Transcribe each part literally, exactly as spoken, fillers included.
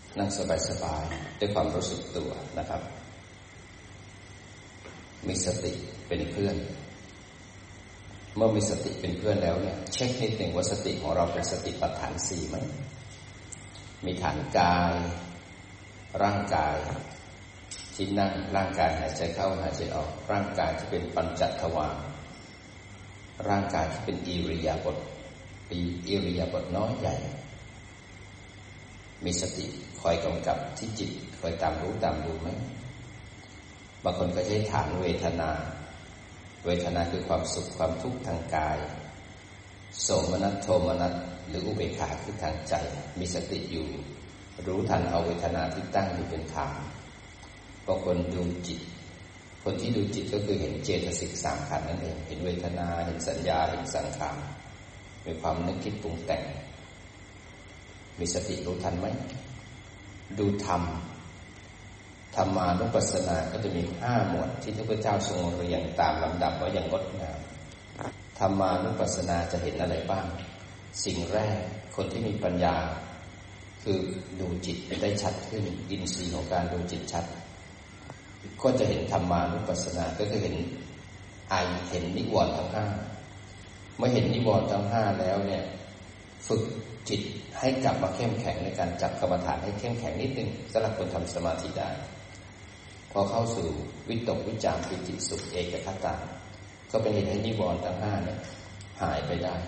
นั่งสบายๆด้วยความรู้สึกตัวนะครับมีสติเป็นเพื่อนเมื่อมีสติเป็นเพื่อนแล้วเนี่ยเช็คนิดหนึ่งว่าสติของเราเป็นสติปัฏฐานสี่ไหมมีฐานกายร่างกายที่นั่งร่างกายหายใจเข้าหายใจออกร่างกายที่เป็นปัญจทวารร่างกายที่เป็นอิริยาบถอิริยาบถน้อยใหญ่มีสติคอยกำกับที่จิตคอยตามรู้ตามดูไหมบางคนก็ใช้ฐานเวทนาเวทนาคือความสุขความทุกข์ทางกายโสมนัสโทมนัสหรืออุเบกขาคือทางใจมีสติอยู่รู้ทันเอาเวทนาที่ตั้งอยู่เป็นฐานบางคนดูจิตคนที่ดูจิตก็คือเห็นเจตสิกสามขันธ์นั่นเองเห็นเวทนาเห็นสัญญาเห็นสังขารมีความนึกคิดปรุงแต่งมีสติรู้ทันไหมดูธรรมธรรมานุปัสสนาก็จะมีห้าหมวดที่พระพุทธเจ้าทรงเรียงตามลำดับไว้อย่างงดงามธรรมานุปัสสนาจะเห็นอะไรบ้างสิ่งแรกคนที่มีปัญญาคือดูจิตได้ชัดขึ้นอินทรีย์ของการดูจิตชัดก็จะเห็นธรรมานุปัสสนาก็คือเห็นไอเห็นนิวรณ์ทั้งห้าเมื่อเห็นนิวรณ์ทั้งห้าแล้วเนี่ยฝึกจิตให้กลับมาเข้มแข็งในการจับกรรมฐานให้เข้มแข็งนิดนึงสำหรับคนทำสมาธิได้พอเข้าสู่วิตกวิจารปิติสุขเอกคตาก็เป็นเหตุให้นิวรณ์ทั้งห้าเนี่ยหายไปได้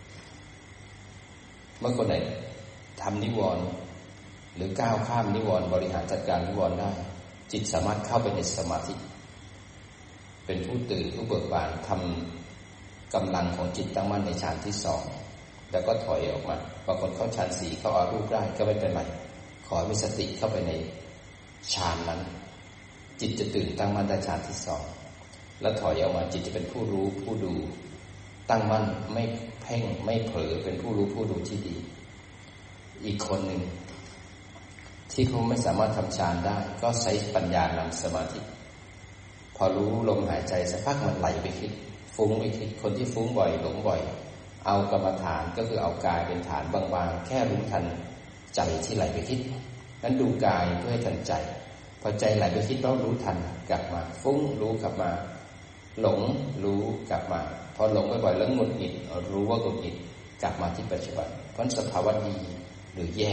เมื่อคนไหนทำนิวรณ์หรือก้าวข้ามนิวรณ์บริหารจัดการนิวรณ์ได้จิตสามารถเข้าไปในสมาธิเป็นผู้ตื่นผู้เบิกบานทำกำลังของจิตตั้งมั่นในฌานที่สองแล้วก็ถอยออกมาบางคนเข้าฌานสี่เข้าอารูปได้ก็ไม่เป็นไรขอมีสติเข้าไปในฌานนั้นจิตจะตื่นตั้งมั่นได้ฌานที่สองแล้วถอยออกมาจิตจะเป็นผู้รู้ผู้ดูตั้งมั่นไม่เพ่งไม่เผลอเป็นผู้รู้ผู้ดูที่ดีอีกคนหนึ่งที่เขาไม่สามารถทำฌานได้ก็ใช้ปัญญานำสมาธิพอรู้ลมหายใจสักพักมันไหลไปคิดฟุ้งไปคิดคนที่ฟุ้งบ่อยหลงบ่อยเอากรรมฐานก็คือเอากายเป็นฐานบางๆแค่รู้ทันใจที่ไหลไปคิดนั้นดูกายเพื่อให้ทันใจพอใจไหลไปคิดเรารู้ทันกลับมาฟุ้งรู้กลับมาหลงรู้กลับมาพอหลงบ่อยๆแล้วหงุดหงิดรู้ว่าหงุดหงิดกลับมาที่ปัจจุบันเพราะสภาวะดีหรือแย่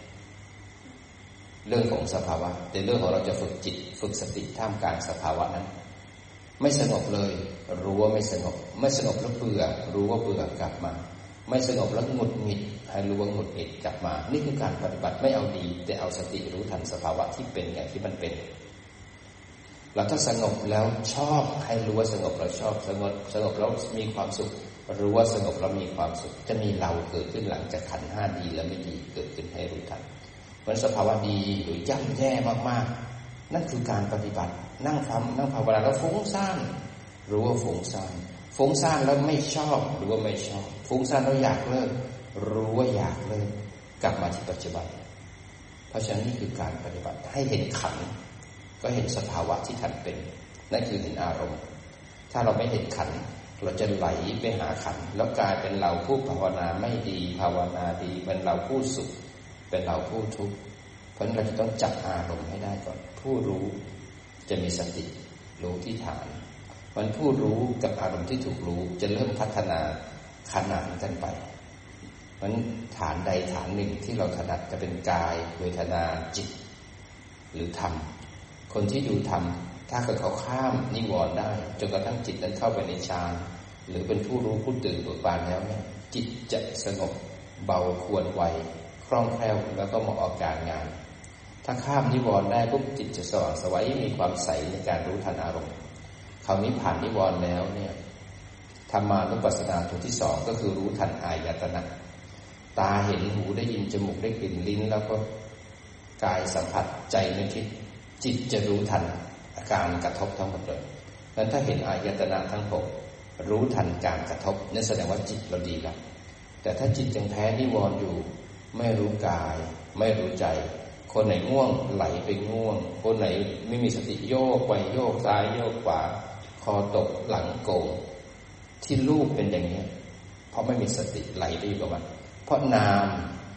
เรื่องของสภาวะแต่เรื่องของเราจะฝึกจิตฝึกสติท่ามกลางสภาวะนั้นไม่สงบเลยรู้ว่าไม่สงบไม่สงบแล้วเบื่อรู้ว่าเบื่อกลับมาไม่สงบแล้วหงุดหงิดให้รู้ว่าหงุดหงิดกลับมานี่คือการปฏิบัติไม่เอาดีแต่เอาสติรู้ทันสภาวะที่เป็นอย่างที่มันเป็นเราถ้าสงบแล้วชอบให้รู้ว่าสงบเราชอบสงบสงบแล้วมีความสุขรู้ว่าสงบแล้วมีความสุขจะมีเราเกิดขึ้นหลังจากขันธ์ห้าดีและไม่ดีเกิดขึ้นให้รู้ทันเหมือนสภาวะดีหรือย่ำแย่มากๆนั่นคือการปฏิบัตินั่งทำนั่งภาวนาแล้วฟุ้งซ่านรู้ว่าฟุ้งซ่านฟุ้งซ่านแล้วไม่ชอบรู้ว่าไม่ชอบฟุ้งซ่านแล้วอยากเลิกรู้ว่าอยากเลิกกลับมาที่ปัจจุบันเพราะฉะนั้นนี่คือการปฏิบัติให้เห็นขันธ์ก็เห็นสภาวะที่ท่านเป็นนั่นคือเห็นอารมณ์ถ้าเราไม่เห็นขันธ์เราจะไหลไปหาขันธ์แล้วกลายเป็นเราผู้ภาวนาไม่ดีภาวนาดีเป็นเราผู้สุขเป็นเราผู้ทุกข์เพราะฉะนั้นเราจะต้องจับอารมณ์ให้ได้ก่อนผู้รู้จะมีสติรู้ที่ฐานมันผู้รู้กับอารมณ์ที่ถูกรู้จะเริ่มพัฒนาขนานกันไปมันฐานใดฐานหนึ่งที่เราถนัดจะเป็นกายเวทนาจิตหรือธรรมคนที่ดูธรรมถ้าเกิดเขาข้ามนิวรณ์ได้จนกระทั่งจิตนั้นเข้าไปในฌานหรือเป็นผู้รู้ผู้ตื่นเบิกบานแล้วเนี่ยจิตจะสงบเบาควรไวคล่องแคล่วแล้วก็เหมาะกับการงานถ้าข้ามนิวรณ์ได้ปุ๊บจิตจะสว่างไสวมีความใสในการรู้ทันอารมณ์คราวนี้ผ่านนิวรณ์แล้วเนี่ยธรรมานุปัสสนาตัวที่สองก็คือรู้ทันอายตนะตาเห็นหูได้ยินจมูกได้กลิ่นลิ้นแล้วก็กายสัมผัสใจนึกคิดจิตจะรู้ทันอาการกระทบทั้งหมดเลยงั้นถ้าเห็นอายตนะทั้งหกรู้ทันการกระทบนั่นแสดงว่าจิตเราดีแล้วแต่ถ้าจิตยังแพ้นิวรณ์อยู่ไม่รู้กายไม่รู้ใจคนไหนง่วงไหลไปง่วงคนไหนไม่มีสติโยกไปโยกซ้ายโยกขวาคอตกหลังโก่งที่รูปเป็นอย่างนี้เพราะไม่มีสติไหลไปอยู่กับมันเพราะนาม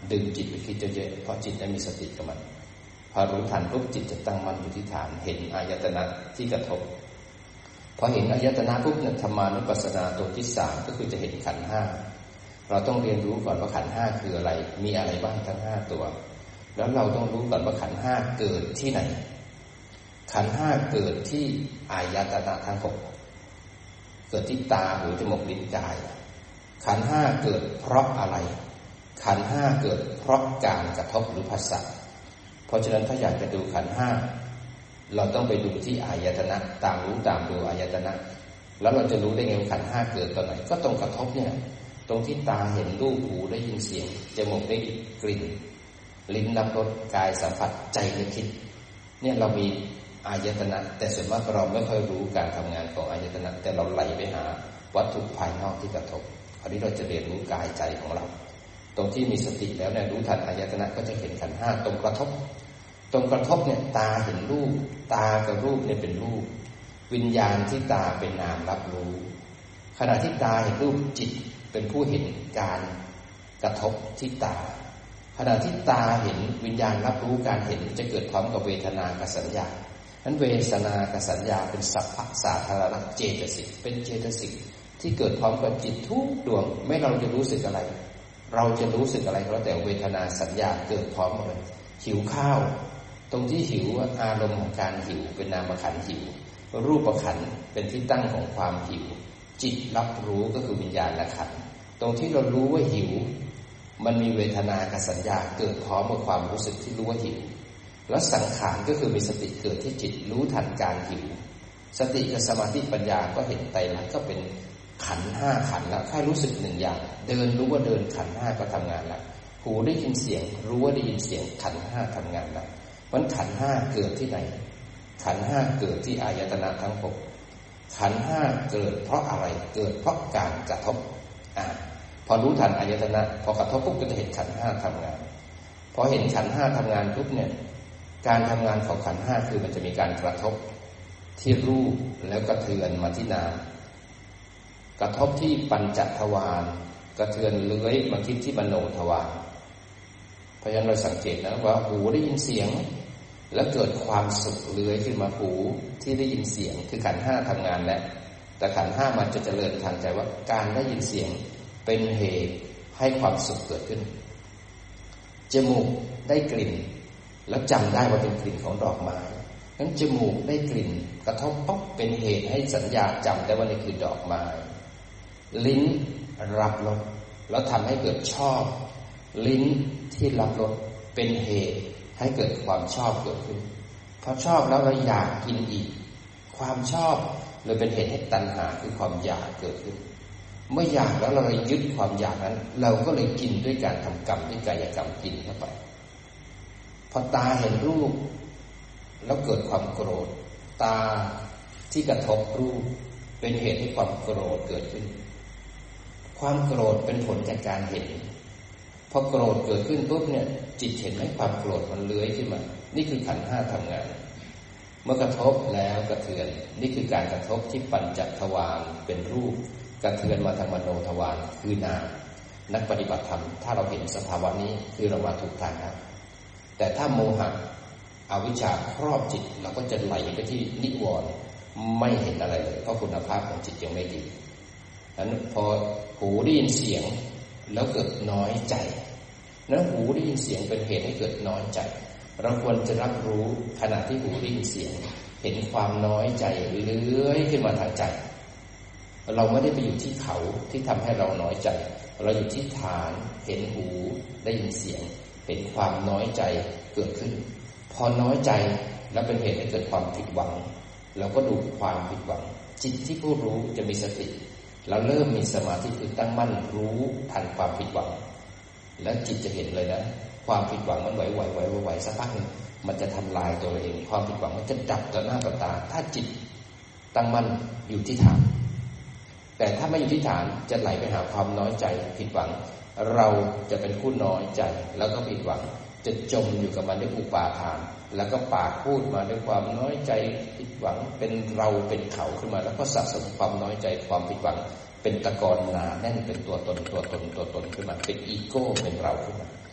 ดึงจิตไปคิดเยอะๆเพราะจิตนั้นมีสติกับมันพอรู้ทันปุ๊บจิตจะตั้งมั่นอยู่ที่ฐานเห็นอายตนะที่กระทบพอเห็นอายตนะปุ๊บเนี่ยธรรมานุปัสสนาตัวที่สามก็คือจะเห็นขันธ์ห้าเราต้องเรียนรู้ก่อนว่าขันธ์ห้าคืออะไรมีอะไรบ้างทั้งห้าตัวแล้วเราต้องรู้ก่อนว่าขันธ์ห้าเกิดที่ไหนขันธ์ห้าเกิดที่อายตนะทั้งหกเกิดที่ตาหูจมูกลิ้นกายขันธ์ห้าเกิดเพราะอะไรขันธ์ห้าเกิดเพราะการกระทบหรือภาษาเพราะฉะนั้นถ้าอยากจะดูขันธ์ห้าเราต้องไปดูที่อายตนะตามรู้ตามดูอายตนะแล้วเราจะรู้ได้ไงว่าขันธ์ห้าเกิดตอนไหนก็ตรงกระทบเนี่ยตรงที่ตาเห็นรูปหูได้ยินเสียงจมูกได้กลิ่นลิ้นรับรสกายสัมผัสใจนึกคิดเนี่ยเรามีอายตนะแต่ส่วนมากเราไม่ค่อยรู้การทำงานของอายตนะแต่เราไหลไปหาวัตถุภายนอกที่กระทบคราวนี้เราจะเรียนรู้กายใจของเราตรงที่มีสติแล้วเนี่ยรู้ทันอายตนะก็จะเห็นขันธ์ห้าตรงกระทบตรงกระทบเนี่ยตาเห็นรูปตากับรูปเนี่ยเป็นรูปวิญญาณที่ตาเป็นนามรับรู้ขณะที่ตาเห็นรูปจิตเป็นผู้เห็นการกระทบที่ตาขณะที่ตาเห็นวิญญาณรับรู้การเห็นจะเกิดพร้อมกับเวทนากับสัญญานั้นเวทนากับสัญญาเป็นสัพพะสาธารณเจตสิกเป็นเจตสิกที่เกิดพร้อมกับจิตทุกดวงไม่เราจะรู้สึกอะไรเราจะรู้สึกอะไรก็แล้วแต่เวทนาสัญญาเกิดพร้อมกันหิวข้าวตรงที่หิวอารมณ์ของการหิวเป็นนามขันธ์หิวรูปขันธ์เป็นที่ตั้งของความหิวจิตรับรู้ก็คือวิญญาณขันธ์ตรงที่เรารู้ว่าหิวมันมีเวทนากับสัญญาเกิดพร้อมกับความรู้สึกที่รู้ว่าหิวแล้วสังขารก็คือมีสติเกิดที่จิตรู้ทันการหิวสติกับสมาธิปัญญาก็เห็นไตรลักษณ์ก็เป็นขันธ์ห้าขันธ์แล้วแค่รู้สึกหนึ่งอย่างเดินรู้ว่าเดินขันธ์ห้าก็ทำงานแล้วหูได้ยินเสียงรู้ว่าได้ยินเสียงขันธ์ห้าทำงานแล้วมันขันธ์ห้าเกิดที่ไหนขันธ์ห้าเกิดที่อายตนะทั้งหกขันธ์ห้าเกิดเพราะอะไรเกิดเพราะการกระทบอ่าพอรู้ทันอายตนะพอกระทบปุ๊บก็จะเห็นขันธ์ห้าทำงานพอเห็นขันธ์ห้าทำงานปุ๊บเนี่ยการทำงานของขันธ์ห้าคือมันจะมีการกระทบที่รูปแล้วกระเทือนมาที่นามกระทบที่ปัญจทวารกระเทือนเลื้อยมาที่ที่มโนทวารเพราะฉะนั้นเราสังเกตนะว่าหูได้ยินเสียงแล้วเกิดความสุขเลื้อยขึ้นมาหูที่ได้ยินเสียงคือขันธ์ห้าทำงานแล้วแต่ขันธ์ห้ามันจะเจริญทางใจว่าการได้ยินเสียงเป็นเหตุให้ความสุขเกิดขึ้นจมูกได้กลิ่นแล้วจำได้ว่าเป็นกลิ่นของดอกไม้งั้นจมูกได้กลิ่นกระทบปุ๊บเป็นเหตุให้สัญญาจำได้ว่านี่คือดอกไม้ลิ้นรับรสแล้วทำให้เกิดชอบลิ้นที่รับรสเป็นเหตุให้เกิดความชอบเกิดขึ้นพอชอบแล้วเราอยากกินอีกความชอบเลยเป็นเหตุให้ตัณหาคือความอยากเกิดขึ้นเมื่ออยากแล้วเราเลยยึดความอยากนั้นเราก็เลยกินด้วยการทำกรรมด้วยกายกรรมกินเข้าไปพอตาเห็นรูปแล้วเกิดความโกรธตาที่กระทบรูปเป็นเหตุให้ความโกรธเกิดขึ้นความโกรธเป็นผลจากการเห็นพอโกรธเกิดขึ้นปุ๊บเนี่ยจิตเห็นให้ความโกรธมันเลื้อยขึ้นมานี่คือขันธ์ห้าทำงานเมื่อกระทบแล้วกระเทือนนี่คือการกระทบที่ปัญจทวารเป็นรูปกระเทือนมาทางมโนทวารคือนามนักปฏิบัติธรรมถ้าเราเห็นสภาวะนี้คือเรามาถูกทางครับแต่ถ้าโมหะอวิชชาครอบจิตเราก็จะไหลไปที่นิวรณ์ไม่เห็นอะไรเลยเพราะคุณภาพของจิตยังไม่ดีนั้นพอหูได้ยินเสียงแล้วเกิดน้อยใจนั้นหูได้ยินเสียงเป็นเหตุให้เกิดน้อยใจเราควรจะรับรู้ขณะที่หูได้ยินเสียงเห็นความน้อยใจเลื้อยขึ้นมาทางใจเราไม่ได้ไปอยู่ที่เขาที่ทำให้เราน้อยใจเราอยู่ที่ฐานเห็นหูได้ยินเสียงเห็นความน้อยใจเกิดขึ้นพอน้อยใจแล้วเป็นเหตุให้เกิดความผิดหวังเราก็ดูความผิดหวังจิตที่ผู้รู้จะมีสติเราเริ่มมีสมาธิคือตั้งมั่นรู้ทันความผิดหวังแล้วจิตจะเห็นเลยนะความผิดหวังมันไหวไหวไหวไหวสักพักนึงมันจะทำลายตัวเองความผิดหวังมันจะดับต่อหน้าต่อตาถ้าจิตตั้งมั่นอยู่ที่ฐานแต่ถ้าไม่อยู่ที่ฐานจะไหลไปหาความน้อยใจผิดหวังเราจะเป็นผู้น้อยใจแล้วก็ผิดหวังจะจมอยู่กับมันด้วยอุปาทานแล้วก็ปากพูดมาด้วยความน้อยใจผิดหวังเป็นเราเป็นเขาขึ้นมาแล้วก็สะสมความน้อยใจความผิดหวังเป็นตะกอนหนาแน่นเป็นตัวตนตัวตนตัวตนขึ้นมาเป็นอีโก้เป็นเราขึ้นมา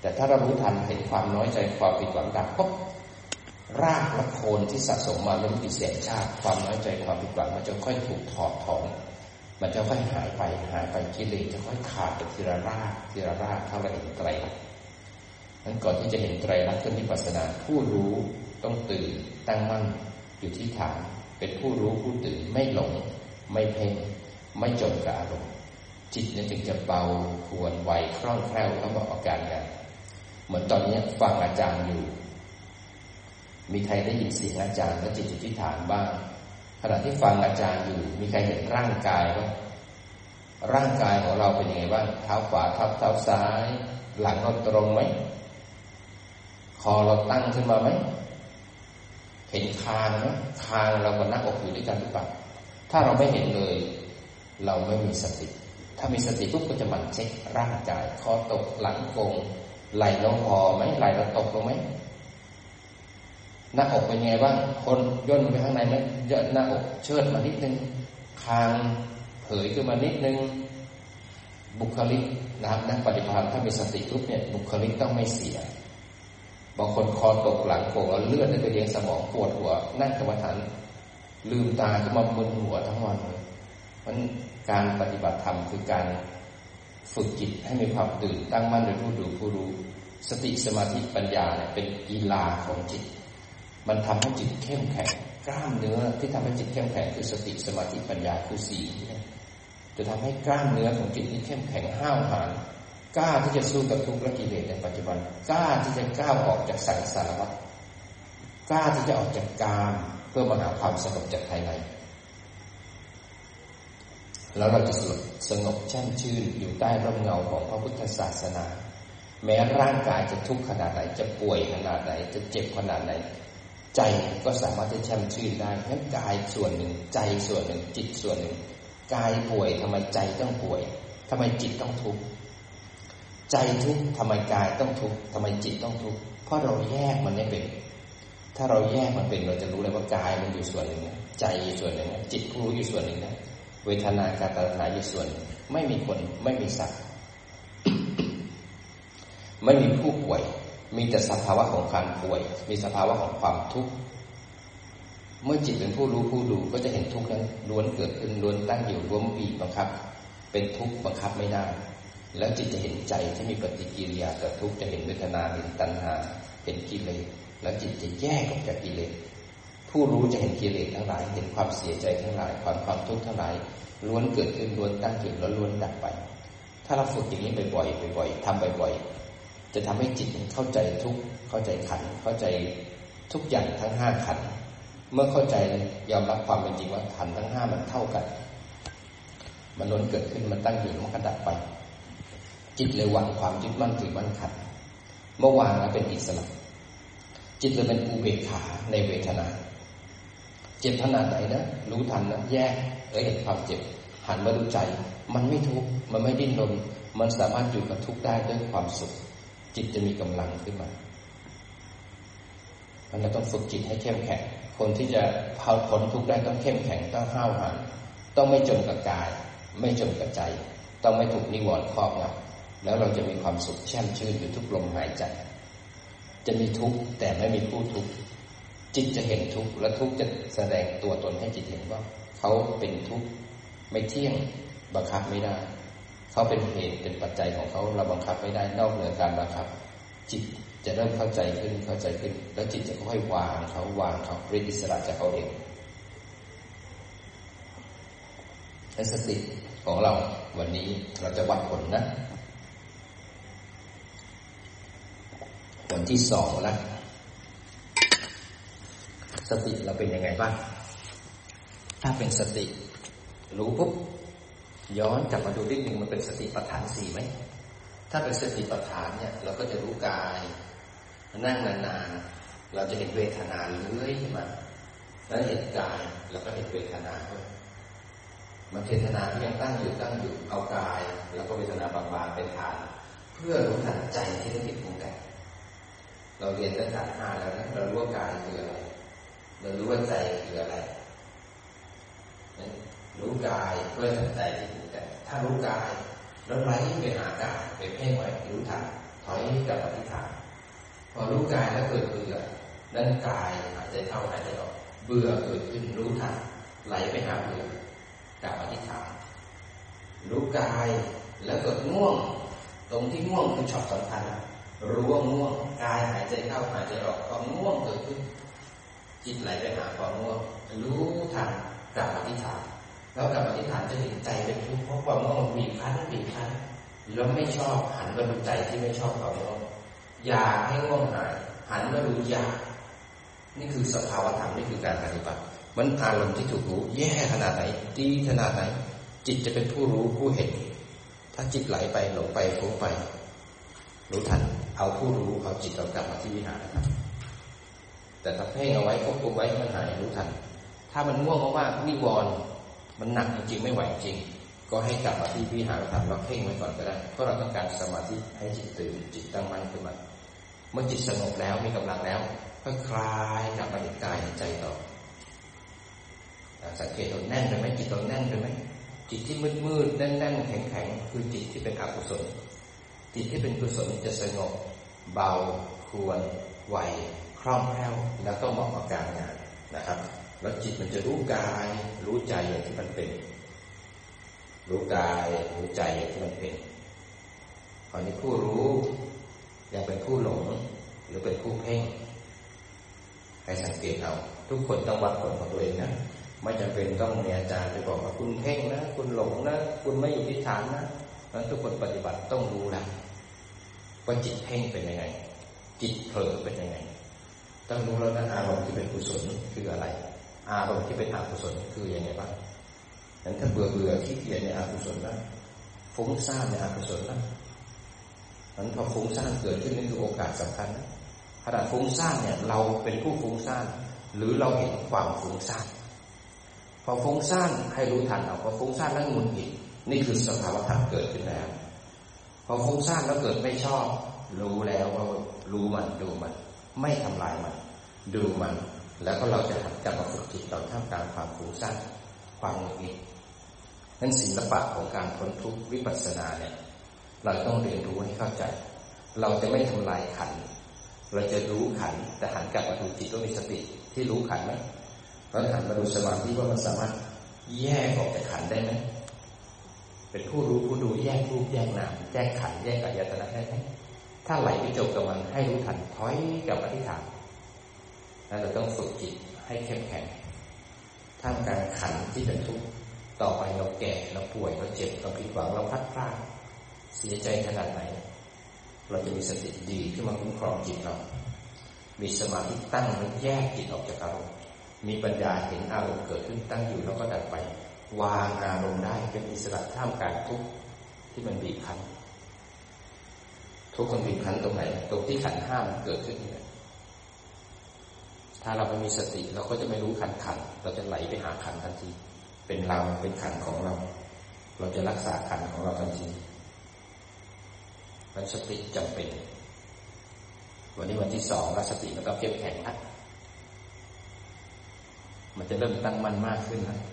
แต่ถ้าเรารู้ทันเห็นความน้อยใจความผิดหวังดับปุ๊บรากและโคนที่สะสมมาไม่รู้กี่แสนชาติความน้อยใจความผิดหวังมันจะค่อยถูกถอดถอนมันจะค่อยหายไปหายไปกิเลสจะค่อยขาดไปทีละรากทีละรากเท่าเราเห็นไตรลักษณ์นั้นก่อนที่จะเห็นไตรลักษณ์ขึ้นวิปัสสนาผู้รู้ต้องตื่นตั้งมั่นอยู่ที่ฐานเป็นผู้รู้ผู้ตื่นไม่หลงไม่เพ่งไม่จมกับอารมณ์จิตเนี่ยจึงจะเบาควรไวคล่องแคล่วเข้ามาอาการงานเหมือนตอนนี้ฟังอาจารย์อยู่มีใครได้ยินเสียงอาจารย์แล้วจิตอยู่ที่ฐานบ้างขณะที่ฟังอาจารย์อยู่มีใครเห็นร่างกายบ้างร่างกายของเราเป็นยังไงบ้างเท้าขวาทับเท้าซ้ายหลังเราตรงไหมคอเราตั้งขึ้นมาไหมเห็นคางไหมคางเรากับหน้าอกอยู่ด้วยกันหรือเปล่าถ้าเราไม่เห็นเลยเราไม่มีสติถ้ามีสติปุ๊บก็จะหมั่นเช็คร่างกายคอตกหลังโกงไหล่ลงคอไหมไหล่เราตกลงไหมหน้าอกเป็นไงบ้างคนย่นไปข้างในไหมเยอะหน้าอกเชิดมานิดนึงคางเผยขึ้นมานิดนึงบุคลิกนะครับนักปฏิบัติถ้ามีสติปุ๊บเนี่ยบุคลิกต้องไม่เสียบางคนคอตกหลังโกงแล้วเลือดได้ไปเลี้ยงสมองปวดหัวนั่งกรรมฐานลืมตาขึ้นมามึนหัวทั้งวันเลยมันการปฏิบัติธรรมคือการฝึกจิตให้มีความตื่นตั้งมั่นโดยผู้ดูผู้รู้สติสมาธิปัญญาเนี่ยเป็นกีฬาของจิตมันทำให้จิตเข้มแข็งกล้ามเนื้อที่ทำให้จิตเข้มแข็งคือสติสมาธิปัญญาคือศีลจะทำให้กล้ามเนื้อของจิตนี้เข้มแข็งห้าวหาญกล้าที่จะสู้กับทุกข์และกิเลสในปัจจุบันกล้าที่จะก้าวออกจากสังสารวัฏกล้าที่จะออกจากกามเพื่อมาหาความสงบจากภายในแล้วเราจะสงบแช่มชื่นอยู่ใต้ร่มเงาของพระพุทธศาสนาแม้ร่างกายจะทุกข์ขนาดไหนจะป่วยขนาดไหนจะเจ็บขนาดไหนใจก็สามารถจะแช่มชื่นได้ทั้งกายส่วนหนึ่งใจส่วนหนึ่งจิตส่วนหนึ่งกายป่วยทำไมใจต้องป่วยทำไมจิตต้องทุกข์ใจทุกข์ทำไมกายต้องทุกข์ทำไมจิตต้องทุกข์เพราะเราแยกมันไม่เป็นถ้าเราแยกมันเป็นเราจะรู้เลยว่ากายมันอยู่ส่วนหนึ่งใจอยู่ส่วนหนึ่งจิตผู้รู้อยู่ส่วนหนึ่งนะเวทนาการตัณหาอยู่ส่วนไม่มีคนไม่มีสัตว์ ไม่มีผู้ป่วยมีแต่สภาวะของการป่วยมีสภาวะของความทุกข์เมื่อจิตเป็นผู้รู้ผู้ดูก็จะเห็นทุกข์นั้นล้วนเกิดขึ้นล้วนตั้งอยู่ล้วนบีบบังคับเป็นทุกข์บังคับไม่ได้แล้วจิตจะเห็นใจที่มีปฏิกิริยากับทุกข์จะเห็นเวทนาเห็นตัณหาเห็นกิเลสแล้วจิตจะแยกออกจากกิเลสผู้รู้จะเห็นกิเลสทั้งหลายเห็นความเสียใจทั้งหลายความความทุกข์ทั้งหลายล้วนเกิดขึ้นล้วนตั้งอยู่แล้วล้วนดับไปถ้าเราฝึกอย่างนี้บ่อยๆบ่อยๆทำบ่อยๆจะทำให้จิตเข้าใจทุกข์เข้าใจขันธ์เข้าใจทุกอย่างทั้งห้าขันธ์เมื่อเข้าใจยอมรับความเป็นจริงว่าขันธ์ทั้งห้ามันเท่ากันมันล้วนเกิดขึ้นมันตั้งอยู่แล้วมันก็ดับไปจิตเลยวางความยึดมั่นถือมั่นขันธ์เมื่อวางแล้วเป็นอิสระจิตเลยเป็นอุเบกขาในเวทนาเจ็บขนาดไหนนะรู้ทันนะแยกเอ้ยเห็นความเจ็บหันมาดูใจมันไม่ทุกข์มันไม่ดิ้นรนมันสามารถอยู่กับทุกข์ได้ด้วยความสุขจิตจะมีกำลังขึ้นมาเราต้องฝึกจิตให้เข้มแข็งคนที่จะพ้นทุกข์ได้ต้องเข้มแข็งต้องห้าวหาญต้องไม่จมกับกายไม่จมกับใจต้องไม่ถูกนิวรณ์ครอบงำแล้วเราจะมีความสุขแช่มชื่นอยู่ทุกลมหายใจจะมีทุกข์แต่ไม่มีผู้ทุกข์จิตจะเห็นทุกข์และทุกข์จะแสดงตัวตนให้จิตเห็นว่าเขาเป็นทุกข์ไม่เที่ยงบังคับไม่ได้เขาเป็นเหตุเป็นปัจจัยของเขาเราบังคับไม่ได้นอกเหนือการบังคับจิตจะเริ่มเข้าใจขึ้นเข้าใจขึ้นแล้วจิตจะค่อยๆวางเขาวางเขาเป็นอิสระจากเขาเองในสติของเราวันนี้เราจะวัดผลนะผลที่สองแล้วสติเราเป็นยังไงบ้างถ้าเป็นสติรู้ปุ๊บย้อนกลับมาดูนิดนึงมันเป็นสติปัฏฐานสี่ไหมถ้าเป็นสติปัฏฐานเนี่ยเราก็จะรู้กายนั่งนานๆเราจะเห็นเวทนาเลื้อยขึ้นมาแล้วเห็นกายแล้วก็เห็นเวทนาด้วยมันเวทนาที่ยังตั้งอยู่ตั้งอยู่เอากายแล้วก็เวทนาบางๆเป็นฐานเพื่อรู้ทันใจที่ได้ติดปรุงแต่งเราเรียนตั้งแต่ห้าแล้วนะเรารู้ว่ากายคืออะไรเรารู้ว่าใจคืออะไรรู้กายเพื่อทันใจที่ปรุงแต่งถ้ารู้กายแล้วไหลไปหากายไปเพ่งไว้รู้ทันถอยกลับอธิษฐานพอรู้กายแล้วเกิดเบื่อนั่นกายหายใจเข้าหายใจออกเบื่อเกิดขึ้นรู้ทันไหลไปหาเบื่อกลับอธิษฐานรู้กายแล้วเกิดง่วงตรงที่ง่วงคือช็อตสำคัญรู้ว่าง่วงกายหายใจเข้าหายใจออกความง่วงเกิดขึ้นจิตไหลไปหาความง่วงรู้ทันกลับอธิษฐานแล้วกลับอธิษฐานจะเห็นใจเป็นทุกข์เพราะความง่วงบีบคั้นบีบคั้นแล้วไม่ชอบหันมาดูใจที่ไม่ชอบความง่วงอยากให้ง่วงหายหันมาดูอยากนี่คือสภาวธรรมนี่คือการปฏิบัติมันอารมณ์ที่ถูกรู้แย่ขนาดไหนดีขนาดไหนจิตจะเป็นผู้รู้ผู้เห็นถ้าจิตไหลไปหลงไปฟุ้งไปรู้ทันเอาผู้รู้เอาจิตเรากลับมาที่วิหารนะครับแต่ถ้าเพ่งเอาไว้ควบคุมไว้มันหายรู้ทันถ้ามันง่วงมากๆนิวรณ์มันหนักจริงๆไม่ไหวจริงก็ให้กลับมาที่วิหารธรรมแล้วเพ่งไว้ก่อนก็ได้เพราะเราต้องการสมาธิให้จิตตื่นจิตตั้งมั่นขึ้นมาเมื่อจิตสงบแล้วมีกำลังแล้วก็คลายกลับมาเห็นกายเห็นใจต่อสังเกตตรงแน่นไปไหมจิตตรงแน่นไปไหมจิตที่มืดมืดแน่นแน่นแข็งแข็งคือจิตที่เป็นอกุศลจิตที่เป็นกุศลจะสงบเบาควรไวคล่องแคล่วแล้วก็เหมาะกับการงานนะครับแล้วจิตมันจะรู้กายรู้ใจอย่างที่มันเป็นรู้กายรู้ใจอย่างที่มันเป็นตอนนี้ผู้รู้ยังเป็นผู้หลงหรือเป็นผู้เพ่งให้สังเกตเอาทุกคนต้องวัดผลของตัวเองนะไม่จำเป็นต้องมีอาจารย์ไปบอกว่าคุณเพ่งนะคุณหลงนะคุณไม่อยู่ที่ฐานนะนั้นทุกคนปฏิบัติต้องรู้ละว่าจิตเพ่งเป็นยังไงจิตเผลอเป็นยังไงต้องรู้แล้วนะอารมณ์ที่เป็นกุศลคืออะไรอารมณ์ที่เป็นอกุศลคือยังไงบ้างนั้นถ้าเบื่อเบื่อขี้เกียจในอกุศลนะฟุ้งซ่านในอกุศลนะนั้นพอฟุ้งซ่านเกิดขึ้นนี่คือโอกาสสำคัญนะขณะฟุ้งซ่านเนี่ยเราเป็นผู้ฟุ้งซ่านหรือเราเห็นความฟุ้งซ่านพอฟุ้งซ่านให้รู้ทันเอาพอฟุ้งซ่านแล้วหงุดหงิดนี่คือสภาวะธรรมเกิดขึ้นแล้วพอฟุ้งซ่านแล้วเกิดไม่ชอบรู้แล้วว่ารู้มันดูมันไม่ทำลายมันดูมันแล้วก็เราจะหันกลับมาฝึกจิตต่อท่ามกลางความฟุ้งซ่านความหงุดหงิดนั่นศิลปะของการพ้นทุกข์วิปัสสนาเนี่ยเราต้องเรียนรู้ให้เข้าใจเราจะไม่ทำลายขันธ์เราจะรู้ขันธ์แต่หันกลับมาดูจิตว่ามีสติที่รู้ขันธ์ไหมเราหันมาดูสมาธิว่ามันสามารถแยกออกจากขันธ์ได้ไหมเป็นผู้รู้ผู้ดูแยกรูปแยกนามแยกขันธ์แยกอายตนะได้ไหมถ้าไหลไปจบกับมันให้รู้ทันถอยกลับมาที่ฐานแล้วเราต้องฝึกจิตให้เข้มแข็งท่ามกลางขันธ์ที่เป็นทุกข์ต่อไปเราแก่เราป่วยเราเจ็บเราผิดหวังเราพลัดพรากเสียใจขนาดไหนเราจะมีสติดีขึ้นมาคุ้มครองจิตเรามีสมาธิตั้งแล้วแยกจิตออกจากอารมณ์มีปัญญาเห็นอารมณ์เกิดขึ้นตั้งอยู่แล้วก็ดับไปวางอารมณ์ได้เป็นอิสระท่ามกลางทุกข์ที่มันบีบคั้นทุกข์มันบีบคั้นตรงไหนตรงที่ขันธ์ห้ามันเกิดขึ้นนี่แหละถ้าเราไม่มีสติเราก็จะไม่รู้ขันธ์ขันธ์เราจะไหลไปหาขันธ์ทันทีเป็นเราเป็นขันธ์ของเราเราจะรักษาขันธ์ของเราทันทีมันสติจำเป็นวันนี้วันที่สองแล้วสติมันต้องเข้มแข็งนะมันจะเริ่มตั้งมั่นมากขึ้นนะ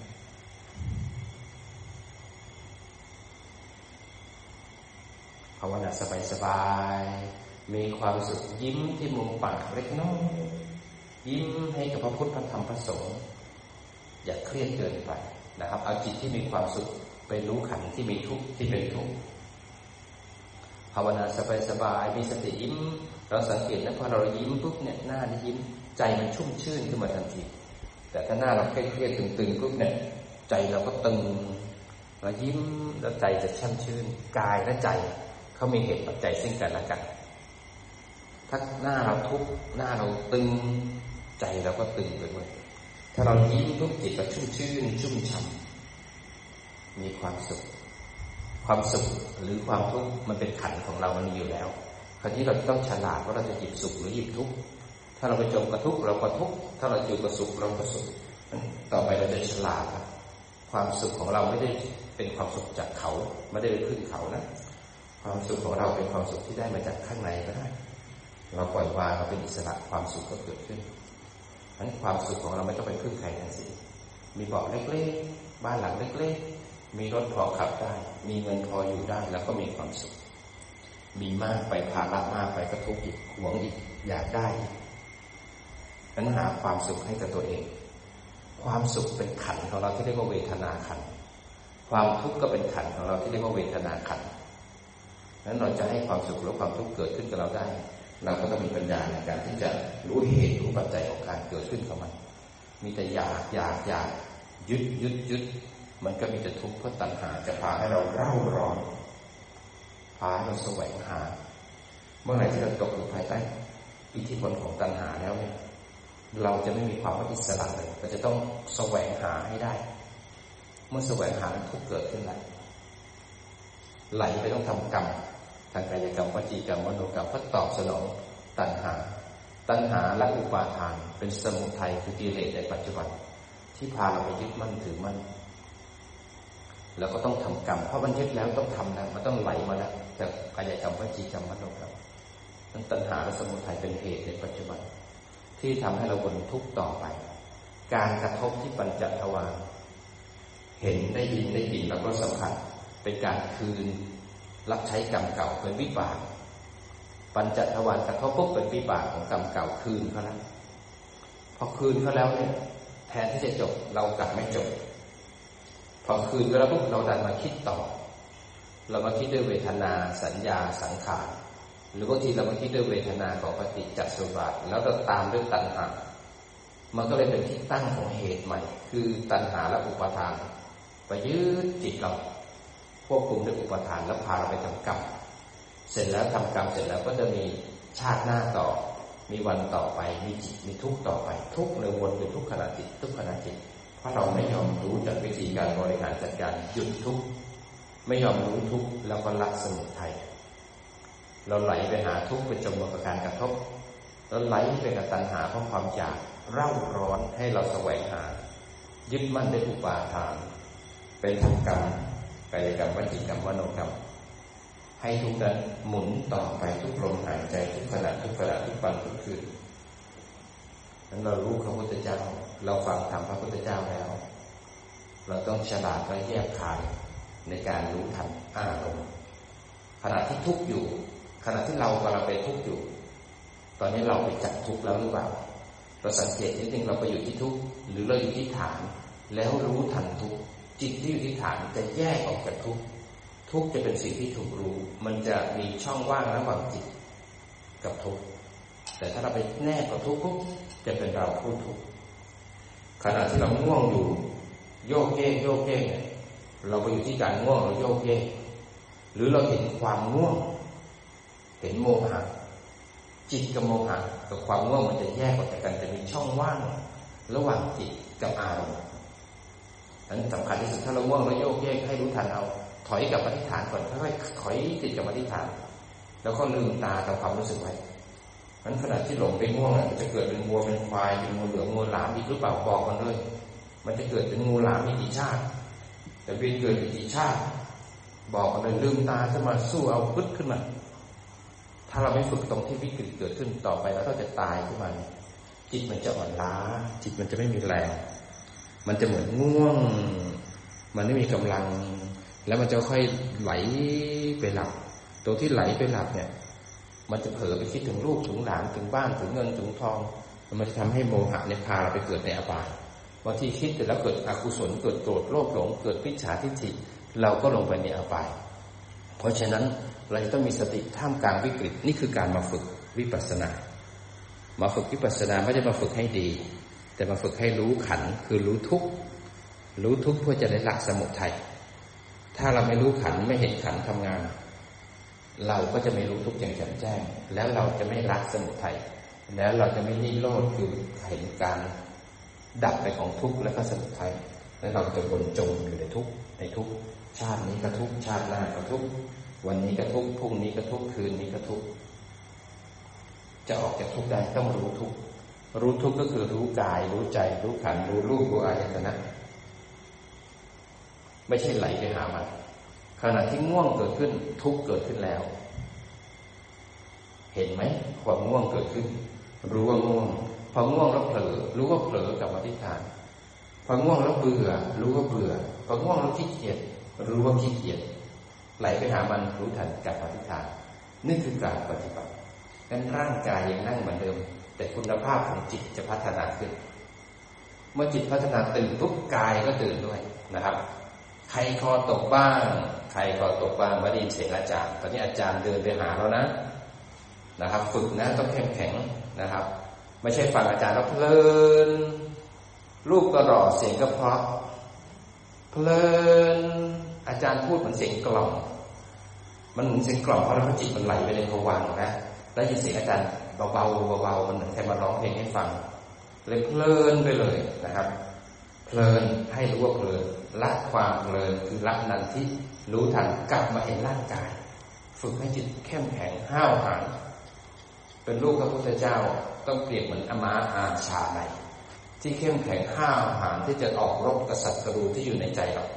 ภาวนาสบายๆมีความสุขยิ้มที่มุมปากเล็กน้อยยิ้มให้กับพระพุทธพระธรรมพระสงฆ์อย่าเครียดเกินไปนะครับเอาจิตที่มีความสุขไปรู้ขันธ์ที่มีทุกข์ที่เป็นทุกข์ภาวนาสบายๆมีสติยิ้มเราสังเกตนะพอเรายิ้มปุ๊บเนี่ยหน้านี่ยิ้มใจมันชุ่มชื่นขึ้นมาทันทีแต่ถ้าหน้าเราเครียดๆตึงๆปุ๊บเนี่ยใจเราก็ตึงเรายิ้มแล้วใจจะช่ำชื่นกายและใจเขามีเหตุปัจจัยซึ่งกันและกันถ้าหน้าเราทุกข์หน้าเราตึงใจเราก็ตึงไปด้วยถ้าเรายิ้มปุ๊บจิตก็ชุ่มชื่นชุ่มฉ่ำมีความสุขความสุขหรือความทุกข์มันเป็นขันธ์ของเรามันมีอยู่แล้วคราวนี้เราต้องฉลาดว่าเราจะหยิบสุขหรือหยิบทุกข์ถ้าเราไปจมกับทุกข์เราก็ทุกข์ถ้าเราอยู่กับสุขเราก็สุขต่อไปเราจะฉลาดความสุขของเราไม่ได้เป็นความสุขจากเขาไม่ได้ไปพึ่งเขานะความสุขของเราเป็นความสุขที่ได้มาจากข้างในก็ได้เราปล่อยวางเราเป็นอิสระความสุขก็เกิดขึ้นนั้นความสุขของเราไม่ต้องไปพึ่งใครทั้งสิ้นมีเบาะเล็กๆบ้านหลังเล็กๆมีรถพอขับได้มีเงินพออยู่ได้แล้วก็มีความสุขมีมากไปภาระมากไปก็ทุกข์อีกหวงอีกอยากได้อีกนั้นหาความสุขให้กับตัวเองความสุขเป็นขันธ์ของเราที่เรียกว่าเวทนาขันธ์ความทุกข์ก็เป็นขันธ์ของเราที่เรียกว่าเวทนาขันธ์นั้นเราจะให้ความสุขหรือความทุกข์เกิดขึ้นกับเราได้เราก็ต้องมีปัญญาในการที่จะรู้เหตุรู้ปัจจัยของการเกิดขึ้นของมันมีแต่อยากอยากอยากยึดยึดยึดมันก็มีแต่ทุกข์เพราะตัณหาจะพาให้เราเร่าร้อนพาให้เราแสวงหาเมื่อไหร่ที่เราตกอยู่ภายใต้อิทธิพลของตัณหาแล้วเนี่ยเราจะไม่มีความว่าอิสระเลยเราจะต้องแสวงหาให้ได้เมื่อแสวงหาทุกข์เกิดขึ้นไหลไหลไปต้องทำกรรมทางกายกรรมวจีกรรมมโนกรรมเพื่อตอบสนองตัณหาตัณหาและอุปาทานเป็นสมุทัยคือกิเลสในปัจจุบันที่พาเราไปยึดมั่นถือมั่นแล้วก็ต้องทำกรรมเพราะมันยึดแล้วต้องทำนะมันต้องไหลมาแล้วจากกายกรรมวจีกรรมมโนกรรมนั้นตัณหาและสมุทัยเป็นเหตุในปัจจุบันที่ทำให้เราวนทุกข์ต่อไปการกระทบที่ปัญจทวารเห็นได้ยินได้กลิ่นแล้วก็สัมผัสเป็นการคืนรับใช้กรรมเก่าเป็นวิบากปัญจทวารกระทบปุ๊บเป็นวิบากของกรรมเก่าคืนเขาแล้วพอคืนเขาแล้วเนี่ยแทนที่จะจบเรากลับไม่จบพอคืนก็แล้วปุ๊บเราดันมาคิดต่อเรามาคิดด้วยเวทนาสัญญาสังขารหรือบางทีเรามาคิดด้วยเวทนาของปฏิจจสมุปบาทแล้วเราตามด้วยตัณหามันก็เลยเป็นที่ตั้งของเหตุใหม่คือตัณหาและอุปาทานไปยึดจิตเราควบคุมด้วยอุปาทานแล้วพาเราไปทำกรรมเสร็จแล้วทำกรรมเสร็จแล้วก็จะมีชาติหน้าต่อมีวันต่อไปมีจิตมีทุกข์ต่อไปทุกข์ในวนเป็นทุกขณะจิตทุกขณะจิตเพราะเราไม่ยอมรู้จักวิธีการบริหารจัดการหยุดทุกข์ไม่ยอมรู้ทุกข์แล้วก็ละสมุทัยเราไหลไปหาทุกข์เป็นจำนวนประการกระทบแล้วไหลไปกับตัณหาเพราะความอยากเร่าร้อนให้เราแสวงหายึดมั่นในอุปาทานเป็นทำกรรมกายกรรมวจีกรรมมโนกรรมให้ทุกนั้นหมุนต่อไปทุกลมหายใจทุกขณะทุกขณะทุกวันทุกคืนนั้นเรารู้พระพุทธเจ้าเราฟังธรรมพระพุทธเจ้าแล้วเราต้องฉลาดและแยกคายในการรู้ทันอารมณ์ขณะที่ทุกข์อยู่ขณะที่เรากำลังไปทุกข์อยู่ตอนนี้เราไปจับทุกข์แล้วหรือเปล่าเราสังเกตนิดนึงเราไปอยู่ที่ทุกข์หรือเราอยู่ที่ฐานแล้วรู้ทันทุกข์จิตที่อยู่ที่ฐานจะแยกออกจากทุกข์ทุกข์จะเป็นสิ่งที่ถูกรู้มันจะมีช่องว่างระหว่างจิตกับทุกข์แต่ถ้าเราไปแนบกับทุกข์ปุ๊บจะเป็นเราผู้ทุกข์ขณะที่เราง่วงอยู่โยกเยกโยกเยกเนี่ยเราไปอยู่ที่การง่วงเราโยกเยกหรือเราเห็นความง่วงเห็นโมหะจิตกับโมหะกับความง่วงมันจะแยกออกจากกันจะมีช่องว่างระหว่างจิตกับอารมณ์นั้นสำคัญที่สุดถ้าเราง่วงเราโยกเยกให้รู้ทันเอาถอยกลับมาที่ฐานก่อนค่อยๆถอยจิตกลับมาที่ฐานแล้วก็ลืมตาทำความรู้สึกไว้นั้นขณะที่หลงไปง่วงมันจะเกิดเป็นวัวเป็นควายเป็นงูเหลือมงูหลามอีกหรือเปล่าบอกกันเลยมันจะเกิดเป็นงูหลามอีกกี่ชาติแต่เป็นเกิดอีกกี่ชาติบอกกันเลยลืมตาจะมาสู้เอาปึ๊ดขึ้นมาถ้าเราไม่ฝึกตรงที่วิกฤตเกิดขึ้นต่อไปแล้วเราจะตายขึ้นมาจิตมันจะอ่อนล้าจิตมันจะไม่มีแรงมันจะเหมือนง่วงมันไม่มีกำลังแล้วมันจะค่อยไหลไปหลับตัวที่ไหลไปหลับเนี่ยมันจะเผลอไปคิดถึงลูกถึงหลานถึงบ้านถึงเงินถึงทองมันจะทำให้โมหะเนี่ยพาเราไปเกิดในอบายบางทีคิดแต่แล้วเกิดอกุศลเกิดโกรธโลภหลงเกิดมิจฉาทิฏฐิเราก็ลงไปในอบายเพราะฉะนั้นเราจะต้องมีสติท่ามกลางวิกฤตนี่คือการมาฝึกวิปัสสนามาฝึกวิปัสสนาไม่ได้มาฝึกให้ดีแต่มาฝึกให้รู้ขันธ์คือรู้ทุกข์รู้ทุกข์เพื่อจะได้ละสมุทัยถ้าเราไม่รู้ขันธ์ไม่เห็นขันธ์ทำงานเราก็จะไม่รู้ทุกข์อย่างแจ่มแจ้งแล้วเราจะไม่ละสมุทัยแล้วเราจะไม่นิโรธคือเห็นการดับไปของทุกข์และก็สมุทัยแล้วเราจะวนจมอยู่ในทุกข์ในทุกข์ชาตินี้ก็ทุกข์ชาติหน้าก็ทุกข์วันนี้ก็ทุกข์พรุ่งนี้ก็ทุกข์คืนนี้ก็ทุกข์จะออกจากทุกข์ได้ต้องรู้ทุกข์รู้ทุกข์ก็คือรู้กายรู้ใจรู้ขันธ์รู้รูปรู้อายตนะไม่ใช่ไหลไปหามันขณะที่ง่วงเกิดขึ้นทุกข์เกิดขึ้นแล้วเห็นไหมความง่วงเกิดขึ้นรู้ว่าง่วงพอง่วงแล้วเผลอรู้ว่าเผลอกลับมาที่ฐานพอง่วงแล้วเบื่อรู้ว่าเบื่อพอง่วงแล้วขี้เกียจรู้ว่าขี้เกียจไหลไปหามันรู้ทันกลับมาที่ฐานนี่คือการปฏิบัตินั้นร่างกายยังนั่งเหมือนเดิมแต่คุณภาพของจิตจะพัฒนาขึ้นเมื่อจิตพัฒนาตื่นปุ๊บกายก็ตื่นด้วยนะครับใครคอตกบ้างใครคอตกบ้างมาได้ยินเสียงอาจารย์ตอนนี้อาจารย์เดินไปหาเรานะนะครับฝึกนะต้องเข้มแข็งนะครับไม่ใช่ฟังอาจารย์แล้วเพลินรูปก็หล่อเสียงก็เพราะเพลินอาจารย์พูดเหมือนเสียงกล่อมมันเหมือนเสียงกล่อมเพราะเราจิตมันไหลไปในภวังค์นะได้ยินเสียงอาจารย์เบาๆเบาๆมันเหมือนใครมาร้องเพลงให้ฟังเลยเพลินไปเลยนะครับเพลินให้รู้ว่าเพลินละความเพลินคือละนันทิรู้ทันกลับมาเห็นร่างกายฝึกให้จิตเข้มแข็งห้าวหาญเป็นลูกพระพุทธเจ้าต้องเปรียบเหมือนอมาอาชาในที่เข้มแข็งห้าวหาญที่จะออกรบกับศัตรูที่อยู่ในใจเรา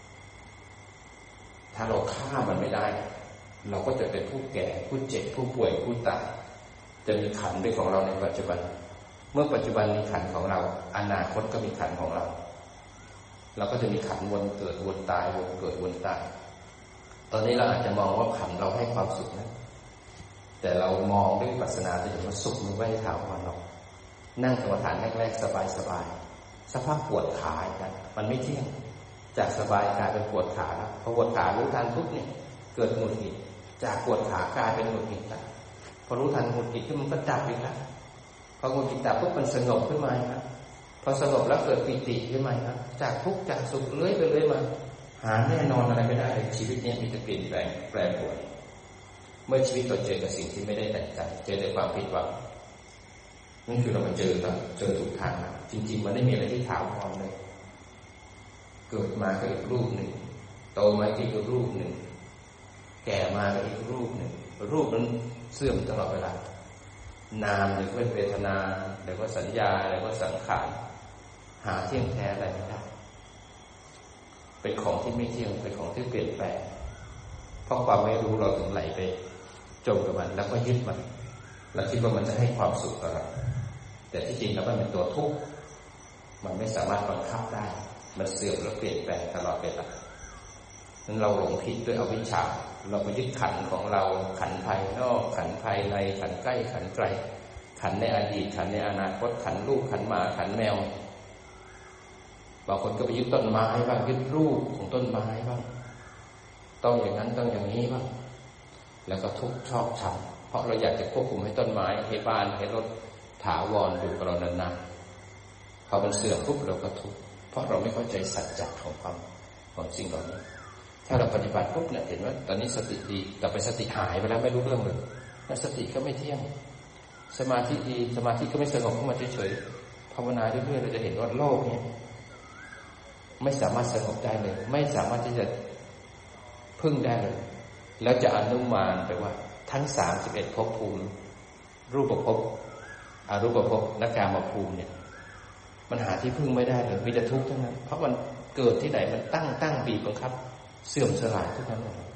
ถ้าเราฆ่ามันไม่ได้เราก็จะเป็นผู้แก่ผู้เจ็บผู้ป่วยผู้ตายจะมีขันธ์เป็นของเราในปัจจุบันเมื่อปัจจุบันมีขันธ์ของเราอนาคตก็มีขันธ์ของเราเราก็จะมีขันธ์วนเกิดวนตายวนเกิดวนตายตอนนี้เราอาจจะมองว่าขันธ์เราให้ความสุขนะแต่เรามองด้วยปัสนาจะเห็นว่าสุขมันไม่ได้ถาวรหรอกนั่งกรรมฐานแรกๆสบายๆสภาพปวดขาอีกนะมันไม่เที่ยงจากสบายกลายเป็นปวดขาแล้วพอปวดขารู้ทันปุ๊บเนี่ยเกิดหงุดหงิดจากปวดขากลายเป็นหงุดหงิดแล้วพอรู้ทันหงุดหงิดขึ้นมันก็ดับอีกแล้วพอหงุดหงิดดับปุ๊บมันสงบขึ้นมาครับพอสงบแล้วเกิดปิติขึ้นมาครับจากทุกข์จากสุขเลื้อยไปเลื้อยมาหาแน่นอนอะไรไม่ได้ชีวิตนี้มีแต่เปลี่ยนแปลงแปรปรวนเมื่อชีวิตเราเจอกับสิ่งที่ไม่ได้ตั้งใจเจอแต่ความผิดหวังนั่นคือเรามาเจอแล้วเจอถูกทางจริงๆมันไม่มีอะไรที่ถาวรเลยเกิดมาก็อีกรูปหนึ่งโตมาก็อีกรูปหนึ่งแก่มาก็อีกรูปหนึ่งรูปมันเสื่อมตลอดเวลานามหรือเป็นเวทนาหรือว่าสัญญาหรือว่าสังขารหาเที่ยงแท้อะไรไม่ได้เป็นของที่ไม่เที่ยงเป็นของที่เปลี่ยนแปลงเพราะความไม่รู้เราถึงไหลไปจมกับมันแล้วก็ยึดมันแล้วคิดว่ามันจะให้ความสุขกับเราแต่ที่จริงแล้วมันเป็นตัวทุกข์มันไม่สามารถบังคับได้มันเสื่อมและเปลี่ยนแปลงตลอดเวลานั้นเราหลงผิดด้วยอวิชชาเราไปยึดขันธ์ของเราขันธ์ภายนอกขันธ์ภายในขันธ์ใกล้ขันธ์ไกลขันธ์ในอดีตขันธ์ในอนาคตขันธ์ลูกขันธ์หมาขันธ์แมวบางคนก็ไปยึดต้นไม้บ้างยึดรูปของต้นไม้บ้างต้องอย่างนั้นต้องอย่างนี้บ้างแล้วก็ทุกข์ชอบชังเพราะเราอยากจะควบคุมให้ต้นไม้ให้บ้านให้รถถาวรอยู่กับเรานานๆพอมันเสื่อมปุ๊บเราก็ทุกข์เพราะเราไม่เข้าใจสัจจะของความของสิ่งเหล่านี้ถ้าเราปฏิบัติปุ๊บเนี่ยเห็นว่าตอนนี้สติดีแต่ไปสติหายไปแล้วไม่รู้เรื่องเลยแล้วสติก็ไม่เที่ยงสมาธิดีสมาธิก็ไม่สงบขึ้นมาเฉยๆภาวนาเรื่อยๆเราจะเห็นว่าโลกนี้ไม่สามารถสงบได้เลยไม่สามารถที่จะพึ่งได้เลยแล้วจะอนุมานไปว่าทั้งสามสิบเอ็ดภพภูมิรูปภพอรูปภพและกามภูมิเนี่ยมันหาที่พึ่งไม่ได้เลยมีแต่ทุกข์ทั้งนั้นเพราะมันเกิดที่ไหนมันตั้งตั้งบีบบังคับเสื่อมสลายทุกนั้นเลย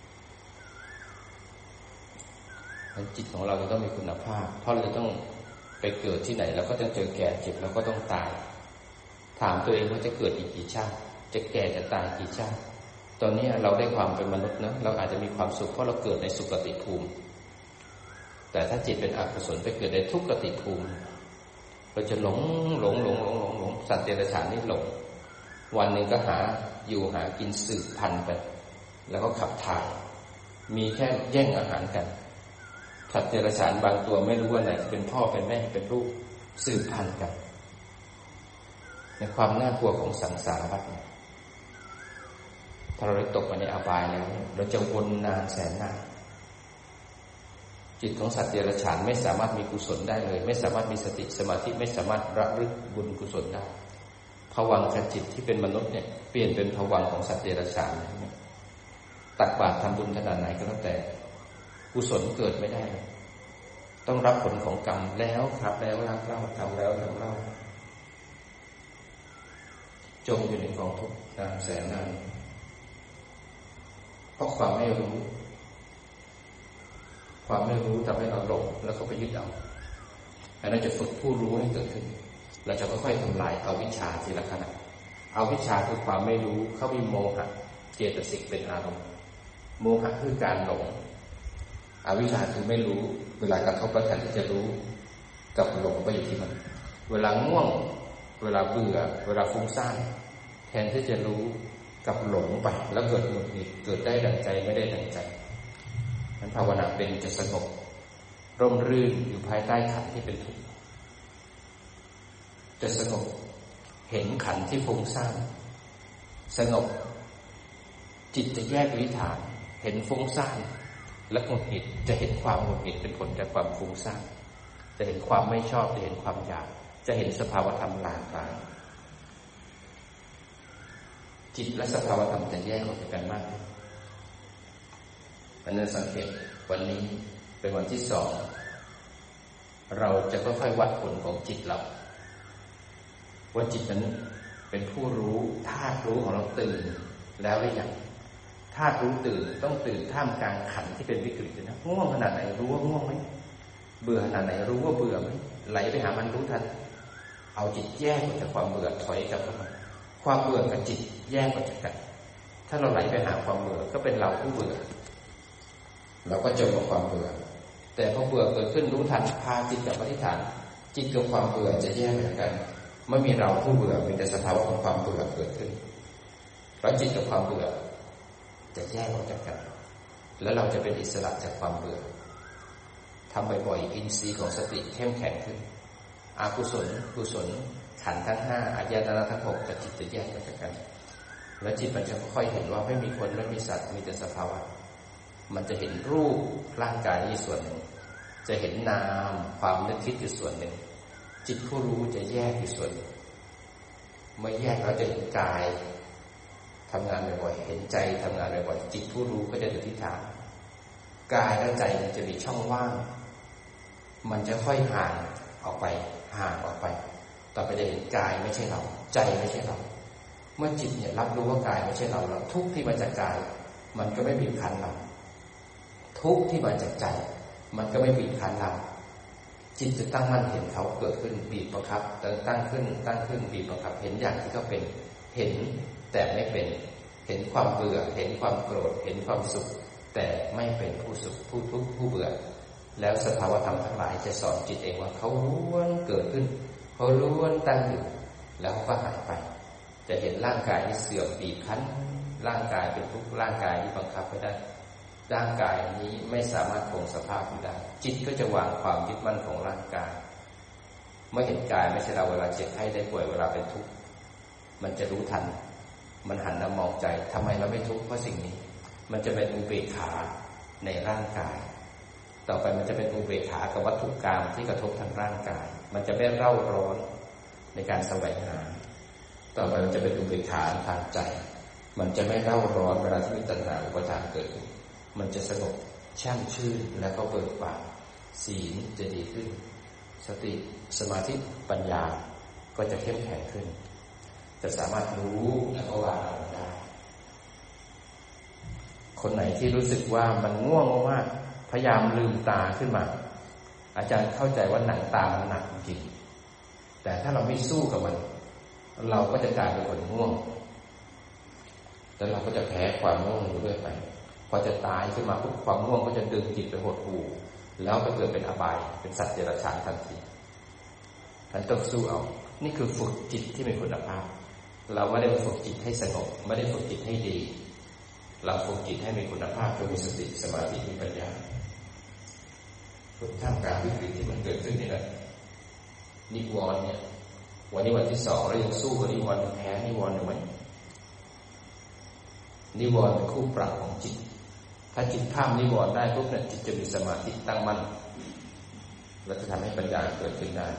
จิตของเราจะต้องมีคุณภาพเพราะเราต้องไปเกิดที่ไหนเราก็ต้องเจอแก่เจ็บแล้วก็ต้องตายถามตัวเองว่าจะเกิดอีกกี่ชาติจะแก่จะตายกี่ชาติตอนนี้เราได้ความเป็นมนุษย์นะเราอาจจะมีความสุขเพราะเราเกิดในสุคติภูมิแต่ถ้าจิตเป็นอกุศลไปเกิดในทุกขติภูมิเราจะหลงหลงหลงหลงหลงหลงสัตว์เดรัจฉานนี่หลงวันหนึ่งก็หาอยู่หากินสืบพันธุ์ไปแล้วก็ขับถ่ายมีแค่แย่งอาหารกันสัตว์เดรัจฉานบางตัวไม่รู้ว่าไหนเป็นพ่อเป็นแม่เป็นลูกสืบพันธุ์กันในความน่ากลัวของสังสารวัฏถ้าเราได้ตกไปในอบายแล้วเราจะวนนานแสนนานจิตของสัตว์เดรัจฉานไม่สามารถมีกุศลได้เลยไม่สามารถมีสติสมาธิไม่สามารถระลึกบุญกุศลได้ภวังคจิตที่เป็นมนุษย์เนี่ยเปลี่ยนเป็นภวังของสัตว์เดรัจฉานตักบาตรทำบุญขนาดไหนก็แล้วแต่กุศลเกิดไม่ได้ต้องรับผลของกรรมแล้วครับแล้วรับเล่าทำแล้วทำเล่าจมอยู่ในกองทุกข์นานแสนนานเพราะความไม่รู้ความไม่รู้ทำให้เราหลงแล้วก็ไปยึดเอาอันนั้นจะฝึกผู้รู้ให้เกิดขึ้นเราจะค่อยๆทำลายอวิชชาทีละขณะอวิชชาคือความไม่รู้เขามีโมหะเจตสิกเป็นอารมณ์โมหะคือการหลงอวิชชาคือไม่รู้เวลากระทบแล้วแทนที่จะรู้กับหลงไปอยู่ที่มันเวลาง่วงเวลาเบื่อเวลาฟุ้งซ่านแทนที่จะรู้กับหลงไปแล้วเกิดหงุดหงิดเกิดได้ดังใจไม่ได้ดังใจนั้นภาวนาเป็นจะสงบร่มรื่นอยู่ภายใต้ขันธ์ที่เป็นทุกข์จะสงบเห็นขันธ์ที่ฟุ้งซ่านสงบจิตจะแยกวิถานเห็นฟุ้งซ่านและหงุดหงิดจะเห็นความหงุดหงิดเป็นผลจากความฟุ้งซ่านจะเห็นความไม่ชอบจะเห็นความอยากจะเห็นสภาวธรรมหลากหลายจิตและสภาวธรรมจะแยกออกจากกันมากอันนั้นสังเกตวันนี้เป็นวันที่สองเราจะค่อยๆวัดผลของจิตเราว่าจิตนั้นเป็นผู้รู้ธาตุรู้ของเราตื่นแล้วหรือยังธาตุรู้ตื่นต้องตื่นท่ามกลางขันธ์ที่เป็นวิกฤตนะง่วงขนาดไหนรู้ว่าง่วงไหมเบื่อขนาดไหนรู้ว่าเบื่อไหมไหลไปหามันรู้ทันเอาจิตแยกออกจากความเบื่อถอยกลับเข้ามาความเบื่อกับจิตแยกออกจากกันถ้าเราไหลไปหาความเบื่อก็เป็นเราผู้เบื่อเราก็จมกับความเบื่อแต่พอเบื่อเกิดขึ้นรู้ทันพาจิตกลับมาที่ฐานจิตกับความเบื่อจะแยกจากกันไม่มีเราผู้เบื่อมีแต่สภาวะของความเบื่อเกิดขึ้นแล้วจิตกับความเบื่อจะแยกออกจากกันแล้วเราจะเป็นอิสระจากความเบื่อทำบ่อยๆอินทรีย์ของสติเข้มแข็งขึ้นอกุศลกุศลขันธ์ทั้งห้าอายตนะทั้งหกกับจิตจะแยกออกจากกันแล้วจิตมันจะค่อยๆเห็นว่าไม่มีคนไม่มีสัตว์มีแต่สภาวะมันจะเห็นรูปร่างกายนี้ส่วนหนึ่งจะเห็นนามความนึกคิดอยู่ส่วนหนึ่งจิตผู้รู้จะแยกอยู่ส่วนหนึ่งเมื่อแยกเราจะเห็นกายทำงานบ่อยๆเห็นใจทำงานบ่อยๆจิตผู้รู้ก็จะอยู่ที่ฐานกายและใจมันจะมีช่องว่างมันจะค่อยห่างออกไปห่างออกไปต่อไปจะเห็นกายไม่ใช่เราใจไม่ใช่เราเมื่อจิตเนี่ยรับรู้ว่ากายไม่ใช่เราแล้วทุกข์ที่มาจากกายมันก็ไม่บีบคั้นเราทุกข์ที่มาจากใจมันก็ไม่บีบคั้นเราจิตจะตั้งมั่นเห็นเขาเกิดขึ้นบีบบังคับตั้งขึ้นตั้งขึ้นบีบบังคับเห็นอย่างที่เขาเป็นเห็นแต่ไม่เป็นเห็นความเบื่อเห็นความโกรธเห็นความสุขแต่ไม่เป็นผู้สุขผู้ทุกข์ผู้เบื่อแล้วสภาวธรรมทั้งหลายจะสอนจิตเองว่าเขาล้วนเกิดขึ้นเขาล้วนตั้งอยู่แล้วก็หายไปจะเห็นร่างกายที่เสื่อมบีบคั้นร่างกายเป็นทุกข์ร่างกายที่บังคับไม่ได้ร่างกายนี้ไม่สามารถคงสภาพอยู่ได้จิตก็จะวางความยึดมั่นของร่างกายเมื่อเห็นกายไม่ใช่เราเวลาเจ็บไข้ได้ป่วยเวลาเป็นทุกข์มันจะรู้ทันมันหันมามองใจทำไมเราไม่ทุกข์เพราะสิ่งนี้มันจะเป็นอุเบกขาในร่างกายต่อไปมันจะเป็นอุเบกขากับวัตถุกรรมที่กระทบทางร่างกายมันจะไม่เร่าร้อนในการแสวงหาต่อไปมันจะเป็นอุเบกขาทางใจมันจะไม่เร่าร้อนเวลาที่มีตัณหาอุปาทานเกิดขึ้นมันจะสงบแช่มชื่นและก็เบิกบานศีลจะดีขึ้นสติสมาธิปัญญาก็จะเข้มแข็งขึ้นจะสามารถรู้และก็วางได้ คนไหนที่รู้สึกว่ามันง่วงมากพยายามลืมตาขึ้นมาอาจารย์เข้าใจว่าหนังตามันหนักจริงแต่ถ้าเราไม่สู้กับมันเราก็จะกลายเป็นคนง่วงแล้วเราก็จะแพ้ความง่วงอยู่เรื่อยไปพอจะตายขึ้นมาปุ๊บความง่วงก็จะดึงจิตไปหดหู่แล้วก็เกิดเป็นอบายเป็นสัตว์เดรัจฉานทันทีท่านต้องสู้เอานี่คือฝึกจิตที่มีคุณภาพเราไม่ได้ฝึกจิตให้สงบไม่ได้ฝึกจิตให้ดีเราฝึกจิตให้มีคุณภาพคือมีสติสมาธิมีปัญญาฝึกท่ามกลางวิกฤตที่มันเกิดขึ้นนี่แหละนิวรณ์เนี่ยวันนี้วันที่สองเรายังสู้กับนิวรณ์แพ้นิวรณ์อยู่ไหมนิวรณ์เป็นคู่ปรับของจิตถ้าจิตข้ามนิวรณ์ได้ปุ๊บเนี่ยจิตจะมีสมาธิตั้งมั่นและจะทำให้ปัญญาเกิดขึ้นได้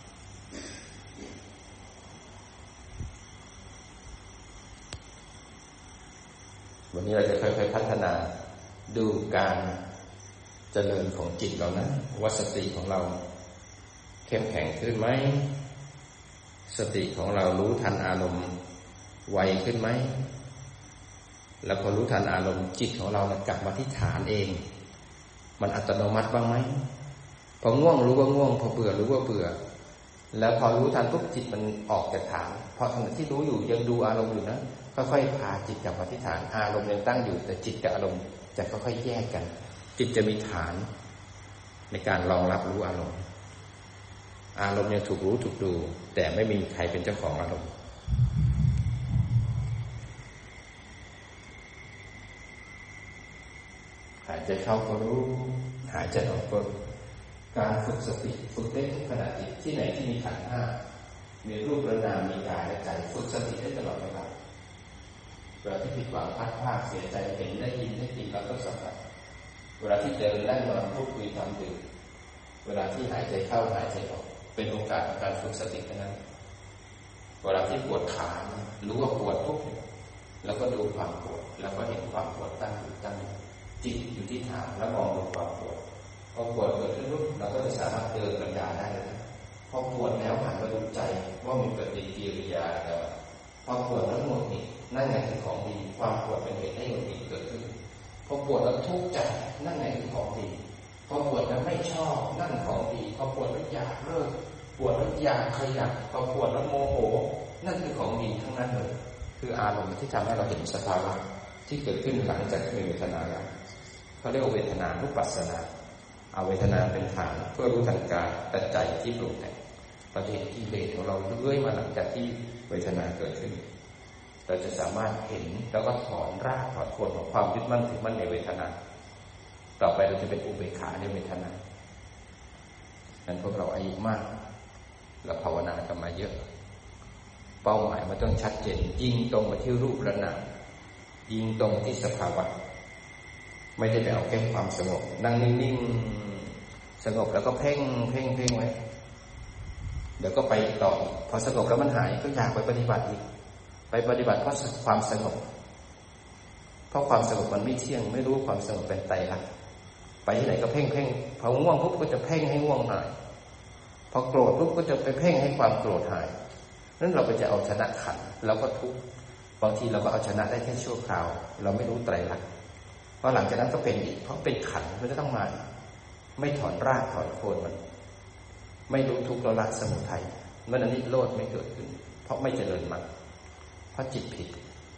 วันนี้เราจะค่อยๆพัฒนาดูการเจริญของจิตเรานะว่าสติของเราเข้มแข็งขึ้นไหมสติของเรารู้ทันอารมณ์ไวขึ้นไหมแล้วพอรู้ทันอารมณ์จิตของเรากลับมาที่ฐานเองมันอัตโนมัติบ้างไหมพอง่วงรู้ว่าง่วงพอเบื่อรู้ว่าเบื่อแล้วพอรู้ทันปุ๊บจิตมันออกจากฐานพอขณะที่รู้อยู่ยังดูอารมณ์อยู่นะค่อยๆพาจิตกลับมาที่ฐานอารมณ์ยังตั้งอยู่แต่จิตกับอารมณ์จะค่อยๆแยกกันจิตจะมีฐานในการรองรับรู้อารมณ์อารมณ์ยังถูกรู้ถูกดูแต่ไม่มีใครเป็นเจ้าของอารมณ์หายใจเข้าก็รู้หายใจออกก็รู้การฝึกสติฝึกได้ทุกขณะจิตที่ไหนที่มีขันธ์ห้ามีรูปและนามมีกายและใจฝึกสติได้ตลอดเวลาเวลาที่ผิดหวังพลาดพลาดเสียใจเห็นได้ยินได้กลิ่นรสก็สัมผัสเวลาที่เดินนั่งนอนพูดคุยทำดื่มเวลาที่หายใจเข้าหายใจออกเป็นโอกาสของการฝึกสติเท่านั้นเวลาที่ปวดขารู้ว่าปวดปุ๊บแล้วก็ดูความปวดแล้วก็เห็นความปวดตั้งอยู่ตั้งจิตอยู่ที่ฐานแล้วมองดูความปวดพอปวดเกิดขึ้นปุ๊บเราก็จะสามารถเดินปัญญาได้เลยพอปวดแล้วหันมาดูใจว่ามีปฏิกิริยาแต่พอปวดแล้วหมดนี่นั่นไงคือของดีความปวดเป็นเหตุให้หมดนี่เกิดขึ้นพอปวดแล้วทุกข์ใจนั่นไงคือของดีพอปวดแล้วไม่ชอบนั่นของดีพอปวดแล้วอยากเลิกปวดแล้วอยากขยับพอปวดแล้วโมโหนั่นคือของดีทั้งนั้นเลยคืออารมณ์ที่ทำให้เราเห็นสภาวะที่เกิดขึ้นหลังจากที่มีเวทนาแล้วเขาเรียกว่าเวทนานุปัสสนาเอาเวทนาเป็นฐานเพื่อรู้ทันกายแต่ใจที่ปรุงแต่งประเด็นที่เลสของเราเรื่อยมาหลังจากที่เวทนาเกิดขึ้นเราจะสามารถเห็นแล้วก็ถอนรากถอนโคนของความยึดมั่นถือมั่นในเวทนาต่อไปเราจะเป็นอุเบกขาในเวทนานั้นพวกเราอายุมากเราภาวนากันมาเยอะเป้าหมายมันต้องชัดเจนยิงตรงมาที่รูปและนามยิงตรงที่สภาวะไม่ได้ไปเอาแค่ความสงบนั่งนิ่งๆสงบแล้วก็เพ่งเพ่งเพ่งไว้เดี๋ยวก็ไปต่อพอสงบแล้วมันหายก็อยากไปปฏิบัติอีกไปปฏิบัติเพราะความสงบเพราะความสงบมันไม่เที่ยงไม่รู้ความสงบเป็นไตรลักษณ์ไปที่ไหนก็เพ่งเพ่งพอง่วงปุ๊บก็จะเพ่งให้ง่วงหายพอโกรธปุ๊บก็จะไปเพ่งให้ความโกรธหายนั้นเราก็จะเอาชนะขันเราก็ทุกข์บางทีเราก็เอาชนะได้แค่ชั่วคราวเราไม่รู้ไตรลักษณ์เพราะหลังจากนั้นก็เป็นอีกเพราะเป็นขันมันจะต้องมาไม่ถอนรากถอนโคนมันไม่รู้ทุกข์ละสมุทัยเมื่อนั้นนิโรธไม่เกิดขึ้นเพราะไม่เจริญมรรคเพราะจิตผิด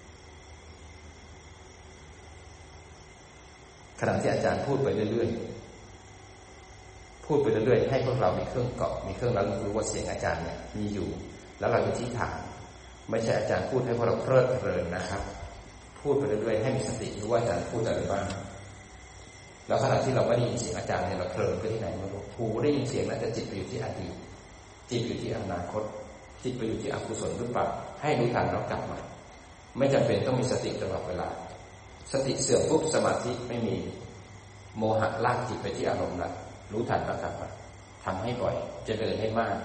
ขณะที่อาจารย์พูดไปเรื่อยๆพูดไปเรื่อยๆให้พวกเรามีเครื่องเกาะมีเครื่องรับรู้ว่าเสียงอาจารย์เนี่ยมีอยู่แล้วเราอยู่ที่ฐานไม่ใช่อาจารย์พูดให้พวกเราเพลิดเพลินนะครับพูดไปเรื่อยๆให้มีสติรู้ว่าอาจารย์พูดอะไรบ้างแล้วขณะที่เราไม่ได้ยินเสียงอาจารย์เนี่ยเราเพลินไปที่ไหนไม่รู้หูได้ยินเสียงแล้วแต่จิตไปอยู่ที่อดีตจิตอยู่ที่อนาคตจิตไปอยู่ที่อกุศลหรือเปล่าให้รู้ทันแล้วกลับมาไม่จำเป็นต้องมีสติตลอดเวลาสติเสื่อมปุ๊บสมาธิไม่มีโมหะลากจิตไปที่อารมณ์ละรู้ทันแล้วกลับมาทำให้บ่อยเจริญให้มาก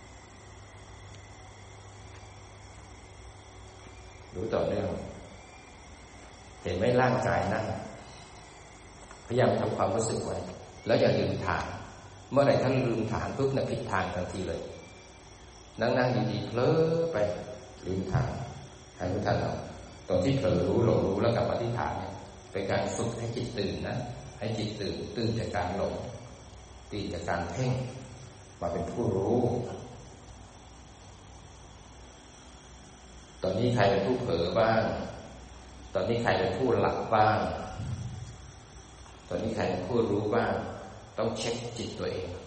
รู้ต่อเนื่องเห็นไหมร่างกายนั่งพยายามทำความรู้สึกไว้แล้วอย่าลืมฐานเมื่อไหร่ท่านลืมฐานปุ๊บเนี่ยผิดทางทันทีเลยนั่งนั่งดีๆเพลอไปลืมฐานให้รู้ทันเอาตอนที่เผลอรู้หลงรู้แล้วกลับมาที่ฐานเนี่ยเป็นการฝึกให้จิตตื่นนะให้จิตตื่นตื่นจากการหลงตื่นจากการเพ่งมาเป็นผู้รู้ตอนนี้ใครเป็นผู้เผลอบ้างตอนนี้ใครเป็นผู้หลับบ้างตอนนี้ใครเป็นผู้รู้บ้างต้องเช็คจิตตัวเอง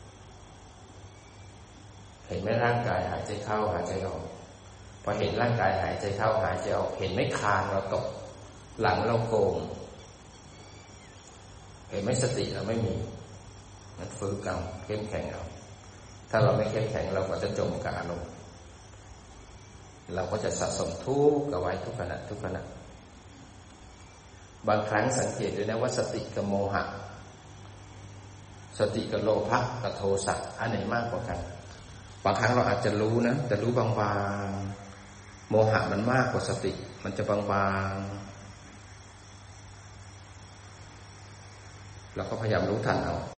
เห็นไหมร่างกายหายใจเข้าหายใจออกพอเห็นร่างกายหายใจเข้าหายใจออกเห็นไหมคางเราตกหลังเราโกงเห็นไหมสติเราไม่มีมันฟื้นเอาเข้มแข็งเอาถ้าเราไม่เข้มแข็งเราก็จะจมกับอารมณ์เราก็จะสะสมทุกข์เอาไว้ทุกขณะทุกขณะบางครั้งสังเกตด้วยนะว่าสติกับโมหะสติกับโลภะกับโทสะอันไหนมากกว่ากันบางครั้งเราอาจจะรู้นะแต่รู้บางๆโมหะมันมากกว่าสติมันจะบางๆเราก็พยายามรู้ทันเอา